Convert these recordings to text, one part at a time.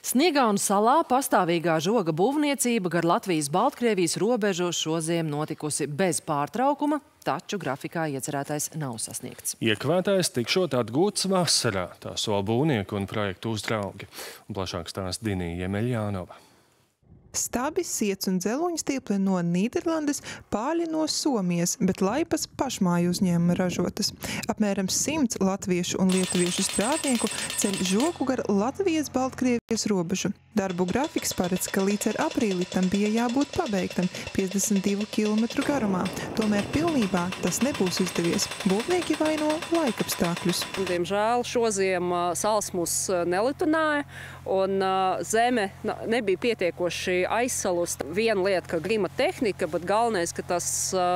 Sniegā un salā pastāvīgā žoga būvniecība gar Latvijas-Baltkrievijas robežu šoziem notikusi bez pārtraukuma, taču grafikā iecerētais nav sasniegts. Iekavētais tikšot atgūts vasarā, tā sola būvnieku un projektu uzraugi. Un plašāk stāsta Dinija Jemeļjānova. Stabi, siets un dzeloņu stiepli no Nīderlandes, pāļi no Somijas, bet laipas pašmāju uzņēmuma ražotas. Apmēram 100 latviešu un lietuviešu strādnieku ceļ žogu gar Latvijas-Baltkrievijas robežu. Darbu grafiks paredz, ka līdz ar aprīli tam bija jābūt pabeigtam 52 km garumā. Tomēr pilnībā tas nebūs izdevies. Būvnieki vaino laikapstākļus. Diemžēl šoziem sals mūs nelitināja un zeme nebija pietiekoši aizsalust. Viena lieta, ka grima tehnika, bet galvenais, ka tas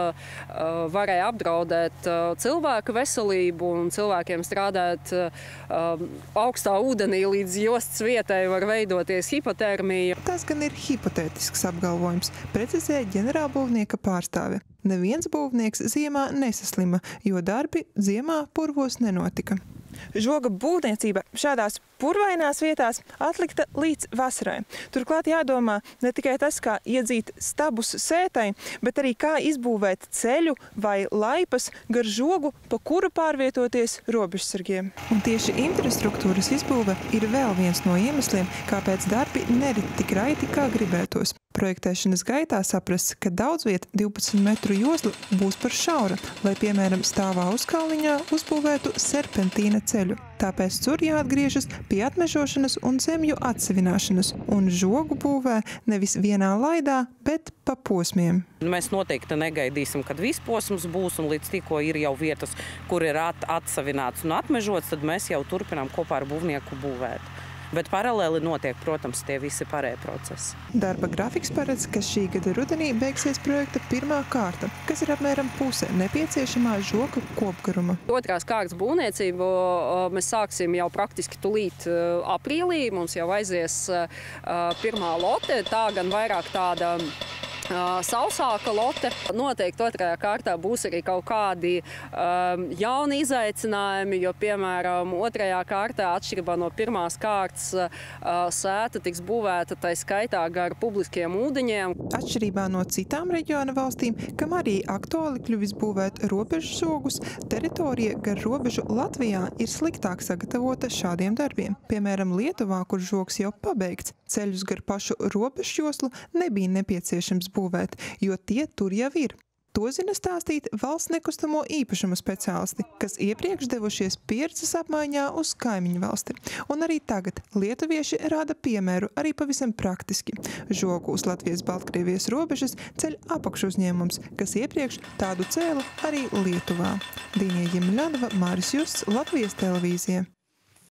varēja apdraudēt cilvēku veselību un cilvēkiem strādāt augstā ūdenī līdz jostas vietai var veidoties hipotermija. Tas gan ir hipotētisks apgalvojums, precizēja ģenerālbūvnieka pārstāve. Neviens būvnieks ziemā nesaslima, jo darbi ziemā purvos nenotika. Žoga būvniecība šādās purvainās vietās atlikta līdz vasarai. Turklāt jādomā ne tikai tas, kā iedzīt stabus sētai, bet arī kā izbūvēt ceļu vai laipas gar žogu, pa kuru pārvietoties robežsargiem. Un tieši infrastruktūras izbūve ir vēl viens no iemesliem, kāpēc darbi nerit tik raiti, kā gribētos. Projektēšanas gaitā saprasts, ka daudz viet 12 metru josla būs par šaura, lai, piemēram, stāvā uzkalniņā uzbūvētu serpentīna ceļu. Tāpēc tur jāatgriežas pie atmežošanas un zemju atsevināšanas, un žogu būvē nevis vienā laidā, bet pa posmiem. Mēs noteikti negaidīsim, kad viss posms būs, un līdz tikko ir jau vietas, kur ir atsevināts un atmežots, tad mēs jau turpinām kopā ar būvnieku būvēt. Bet paralēli notiek, protams, tie visi pārējie procesi. Darba grafiks paredz, ka šī gada rudenī beigsies projekta pirmā kārta, kas ir apmēram puse nepieciešamā žoga kopgaruma. Otrās kārtas būvniecību mēs sāksim jau praktiski tulīt aprīlī. Mums jau aizies pirmā lote, tā gan vairāk tāda sausāka lote. Noteikti otrajā kārtā būs arī kaut kādi jauni izaicinājumi, jo, piemēram, otrajā kārtā atšķirībā no pirmās kārtas sēta tiks būvēta tai skaitā gar publiskiem ūdeņiem. Atšķirībā no citām reģiona valstīm, kam arī aktuāli kļuvis būvēt robežu žogus, teritorija gar robežu Latvijā ir sliktāk sagatavota šādiem darbiem. Piemēram, Lietuvā, kur žogs jau pabeigts, ceļus gar pašu robežu joslu nebija nepieciešams būvēt, jo tie tur jau ir. To zina stāstīt valsts nekustamo īpašumu speciālisti, kas iepriekš devušies pieredzes apmaiņā uz kaimiņu valsti. Un arī tagad lietuvieši rāda piemēru arī pavisam praktiski. Žogu uz Latvijas-Baltkrievijas robežas ceļ apakšuzņēmums, kas iepriekš tādu cēla arī Lietuvā. Dinija Jemeļjānova, Māris Justs, Latvijas televīzija.